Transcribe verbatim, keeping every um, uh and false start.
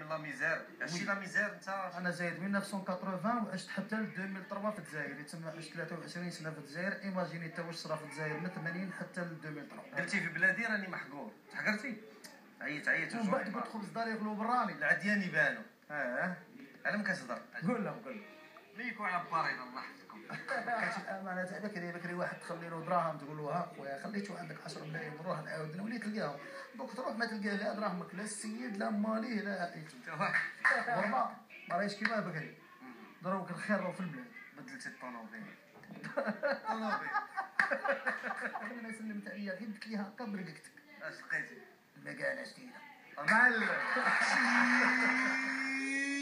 من لا ميزير، عشتي لا ميزير انت؟ انا زايد من ألف وتسعمية وثمانين وعشت حتى ل ألفين وثلاثة في الجزائر، تما عشت ثلاثة وعشرين سنه في الجزائر. ايماجيني تا واش صرا في الجزائر من ثمانين حتى ل ألفين وثلاثة. قلتي في بلادي راني محقور، تحقرتي؟ عيط عيط ومن بعد قلت خبز داري يغلو براني العديان يبانو. اه على ما كتهضر قول لهم قول لهم ليكو على بارينا الله يحفظكم. كانت الامانه تاع بكري بكري واحد تخلي له دراهم تقول له ها خويا خليتو عندك عشرة ملايين نروح نعاود نولي تلقاهم، دوك تروح ما تلقى لا دراهمك لا السيد لا ماليه لا عطيتو غربه ما راهيش كيما بكري. دروك الخير راهو في البلاد. بدلتي الطوموبيل طوموبيل انا سلمت عليا غير قلت لي هكا برققتك اش لقيتي؟ المكانه جديده معلم